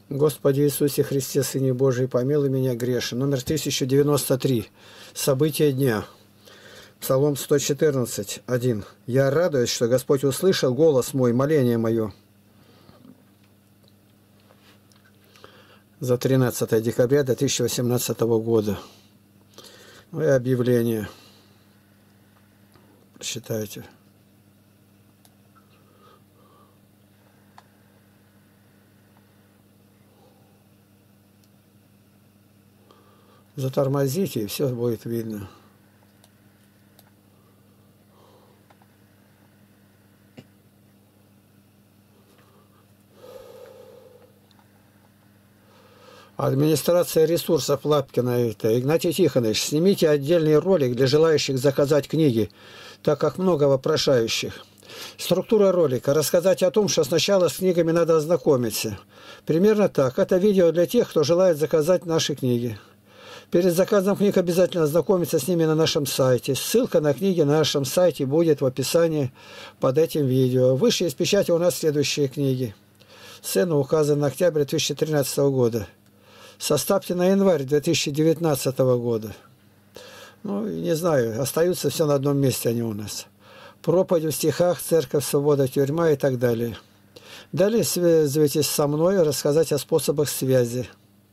Господи Иисусе Христе, Сыне Божий, помилуй меня грешен. Номер 1093. События дня. Псалом 114, 1. «Я радуюсь, что Господь услышал голос мой, моление мое». За 13 декабря 2018 года. Ну и объявление. Прочитайте. Затормозите, и все будет видно. Администрация ресурсов Лапкина. Игнатий Тихонович, снимите отдельный ролик для желающих заказать книги, так как много вопрошающих. Структура ролика. Рассказать о том, что сначала с книгами надо ознакомиться. Примерно так. Это видео для тех, кто желает заказать наши книги. Перед заказом книг обязательно ознакомиться с ними на нашем сайте. Ссылка на книги на нашем сайте будет в описании под этим видео. Выше из печати у нас следующие книги. Цены указаны на октябрь 2013 года. Составьте на январь 2019 года. Ну, не знаю, остаются все на одном месте они у нас. Проповедь в стихах, церковь, свобода, тюрьма и так далее. Далее связывайтесь со мной, рассказать о способах связи.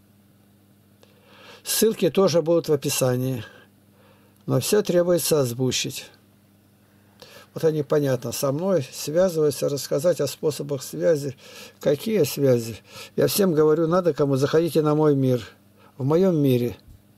Ссылки тоже будут в описании. Но все требуется озвучить. Вот они, понятно, со мной связываются, рассказать о способах связи. Какие связи? Я всем говорю, надо кому, заходите на мой мир. В моем мире.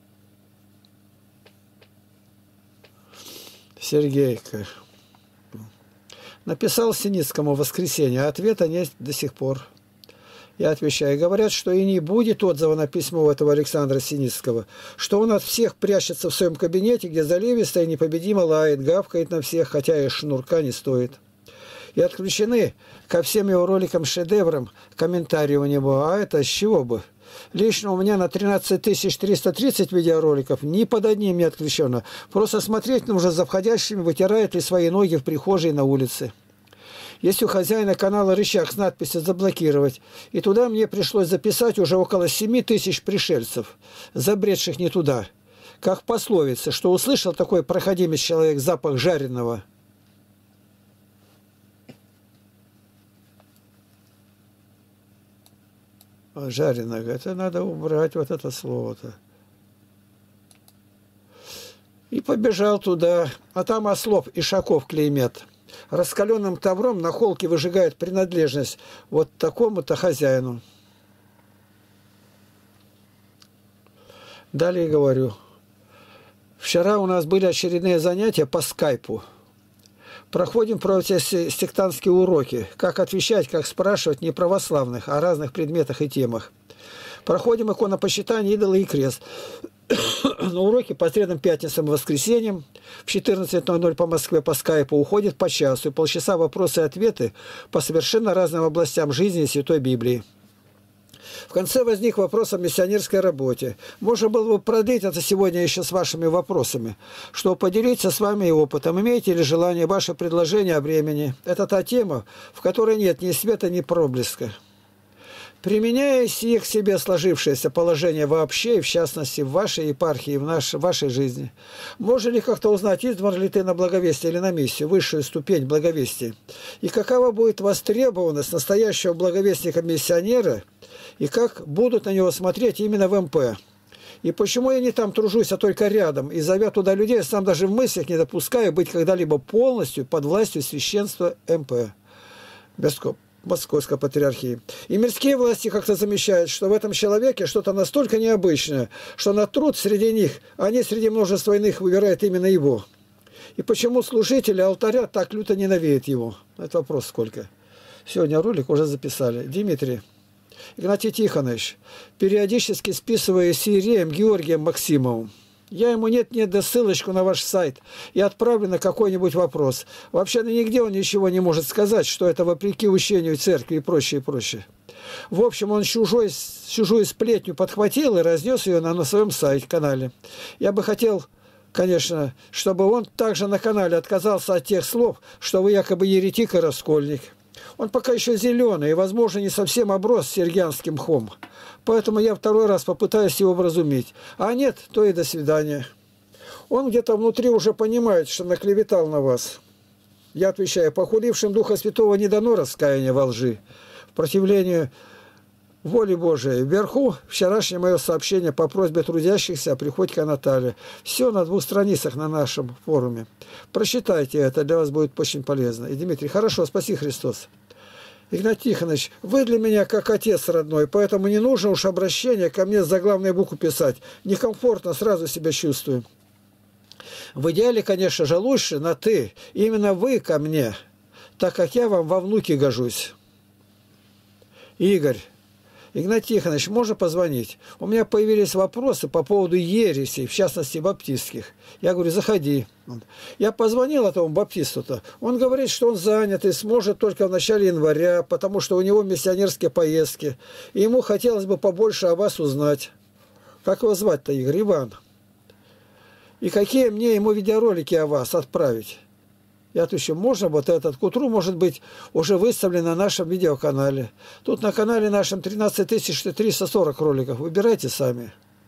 Сергейка. Написал Синицкому в воскресенье, а ответа нет до сих пор. Я отвечаю, говорят, что и не будет отзыва на письмо этого Александра Синицкого, что он от всех прячется в своем кабинете, где заливисто и непобедимо лает, гавкает на всех, хотя и шнурка не стоит. И отключены ко всем его роликам-шедеврам комментарии у него, а это с чего бы? Лично у меня на 13 330 видеороликов ни под одним не отключено. Просто смотреть нужно за входящими, вытирает ли свои ноги в прихожей на улице. Есть у хозяина канала рычаг с надписью «Заблокировать». И туда мне пришлось записать уже около 7000 пришельцев, забредших не туда. Как пословица, что услышал такой проходимец человек запах жареного. Жареного. Это надо убрать вот это слово-то. И побежал туда. А там ослов ишаков клеймят. Раскаленным тавром на холке выжигает принадлежность вот такому-то хозяину. Далее говорю. Вчера у нас были очередные занятия по скайпу. Проходим противосектантские уроки. Как отвечать, как спрашивать не православных, о разных предметах и темах. Проходим иконопочитание, идолы и крест. На уроки по средам, пятницам и воскресеньям в 14:00 по Москве по скайпу уходит по часу и полчаса вопросы и ответы по совершенно разным областям жизни и Святой Библии. В конце возник вопрос о миссионерской работе. Можно было бы продлить это сегодня еще с вашими вопросами, чтобы поделиться с вами опытом. Имеете ли желание ваше предложение о времени? Это та тема, в которой нет ни света, ни проблеска. Применяя сие к себе сложившееся положение вообще, и в частности в вашей епархии, в вашей жизни, можно ли как-то узнать, избран ли ты на благовестие или на миссию, высшую ступень благовестия, и какова будет востребованность настоящего благовестника-миссионера, и как будут на него смотреть именно в МП. И почему я не там тружусь, а только рядом, и зовя туда людей, сам даже в мыслях не допускаю быть когда-либо полностью под властью священства МП. Бескоп. Московской патриархии. И мирские власти как-то замечают, что в этом человеке что-то настолько необычное, что на труд среди них, они среди множества иных выбирают именно его. И почему служители алтаря так люто ненавидят его? Это вопрос сколько. Сегодня ролик уже записали. Дмитрий. Игнатий Тихонович. Периодически списываю с иереем Георгием Максимовым. Я ему нет-нет, да ссылочку на ваш сайт и отправлю на какой-нибудь вопрос. Вообще нигде он ничего не может сказать, что это вопреки учению церкви и прочее, и прочее. В общем, он чужую сплетню подхватил и разнес ее на своем сайте, канале. Я бы хотел, конечно, чтобы он также на канале отказался от тех слов, что вы якобы еретик и раскольник. Он пока еще зеленый и, возможно, не совсем оброс сергианским мхом. Поэтому я второй раз попытаюсь его вразумить. А нет, то и до свидания. Он где-то внутри уже понимает, что наклеветал на вас. Я отвечаю, похулившим Духа Святого не дано раскаяния во лжи. В противлении воли Божией. Вверху вчерашнее мое сообщение по просьбе трудящихся Приходько Натальи. Все на 2 страницах на нашем форуме. Прочитайте это, для вас будет очень полезно. И Дмитрий, хорошо, спаси Христос. Игнатий Тихонович, вы для меня как отец родной, поэтому не нужно уж обращение ко мне с заглавной буквы писать. Некомфортно, сразу себя чувствую. В идеале, конечно же, лучше на «ты». Именно вы ко мне, так как я вам во внуки гожусь. Игорь. Игнатий Тихонович, можно позвонить? У меня появились вопросы по поводу ересей, в частности, баптистских. Я говорю, заходи. Я позвонил этому баптисту-то. Он говорит, что он занят и сможет только в начале января, потому что у него миссионерские поездки. И ему хотелось бы побольше о вас узнать. Как его звать-то, Игорь? Иван. И какие мне ему видеоролики о вас отправить? Я отвечу, можно вот этот к утру, может быть, уже выставлен на нашем видеоканале. Тут на канале нашем 13 340 роликов. Выбирайте сами.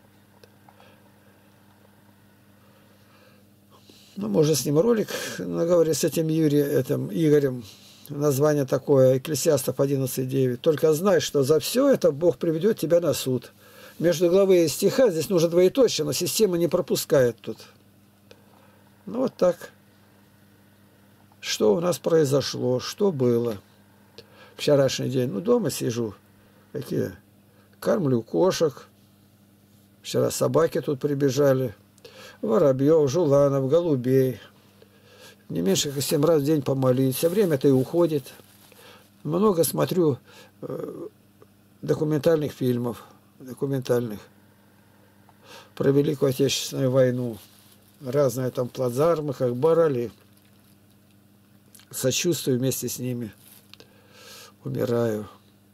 Ну, можно с ним ролик наговорить, с этим Игорем. Название такое, Экклесиастов 11.9. Только знай, что за все это Бог приведет тебя на суд. Между главы и стиха здесь нужно двоеточие, но система не пропускает тут. Ну, вот так. Что у нас произошло, что было. Вчерашний день, ну, дома сижу. Какие? Кормлю кошек. Вчера собаки тут прибежали. Воробьев, жуланов, голубей. Не меньше как 7 раз в день помолиться. Время-то и уходит. Много смотрю документальных фильмов. Документальных. Про Великую Отечественную войну. Разные там плацдармы, как барали. Сочувствую вместе с ними. Умираю.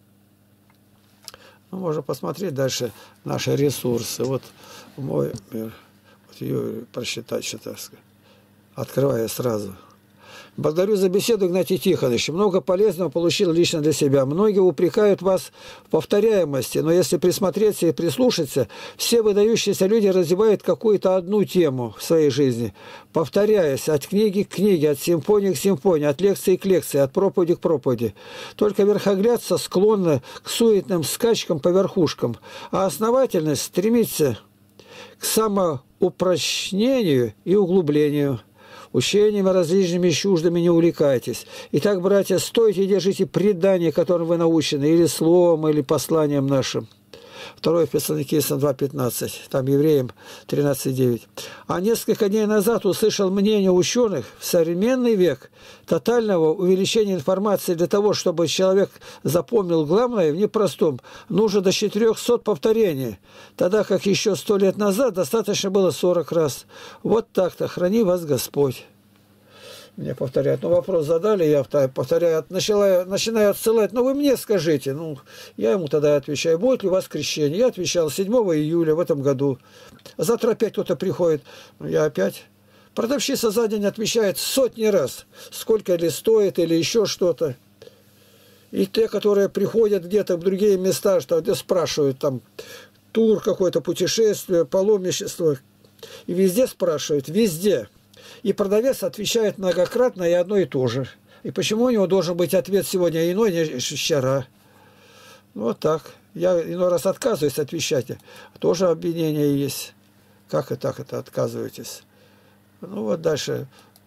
Ну, можно посмотреть дальше наши ресурсы. Вот мой мир. Вот ее просчитать, что-то, открывая сразу. Благодарю за беседу, Игнатий Тихонович. Много полезного получил лично для себя. Многие упрекают вас в повторяемости, но если присмотреться и прислушаться, все выдающиеся люди развивают какую-то одну тему в своей жизни, повторяясь от книги к книге, от симфонии к симфонии, от лекции к лекции, от проповеди к проповеди. Только верхоглядство склонно к суетным скачкам по верхушкам, а основательность стремится к самоупрочнению и углублению. Учениями различными и чуждыми не увлекайтесь. Итак, братья, стойте и держите предание, которым вы научены, или словом, или посланием нашим. 2 Фессалоникийцам 2.15, там Евреям 13.9. А несколько дней назад услышал мнение ученых в современный век тотального увеличения информации для того, чтобы человек запомнил главное в непростом, нужно до 400 повторений, тогда как еще 100 лет назад достаточно было 40 раз. Вот так-то, храни вас Господь. Мне повторяют, ну вопрос задали, я повторяю, начинаю отсылать, ну вы мне скажите, ну я ему тогда отвечаю, будет ли у вас крещение? Я отвечал 7 июля в этом году, а завтра опять кто-то приходит, ну я опять. Продавщица за день отвечает сотни раз, сколько ли стоит или еще что-то. И те, которые приходят где-то в другие места, что где спрашивают там тур какое-то, путешествие, паломничество, и везде спрашивают, везде. И продавец отвечает многократно и одно и то же. И почему у него должен быть ответ сегодня иной, нежели вчера? Вот так. Я иной раз отказываюсь отвечать. Тоже обвинение есть. Как и так это отказываетесь? Ну вот дальше.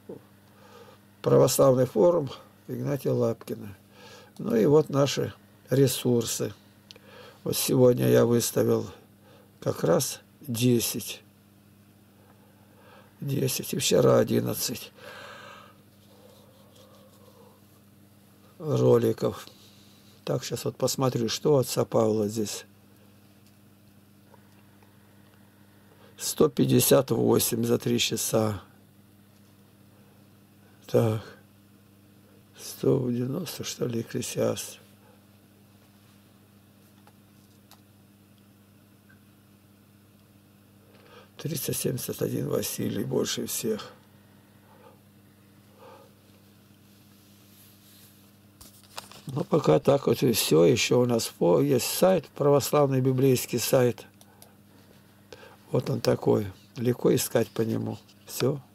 Православный форум Игнатия Лапкина. Ну и вот наши ресурсы. Вот сегодня я выставил как раз 10. И вчера 11 роликов. Так, сейчас вот посмотрю, что отца Павла здесь. 158 за 3 часа. Так. 190, что ли, Экклесиаст. — 371 Василий, больше всех. Ну, пока так вот и все. Еще у нас есть сайт, православный библейский сайт. Вот он такой. Легко искать по нему. Все.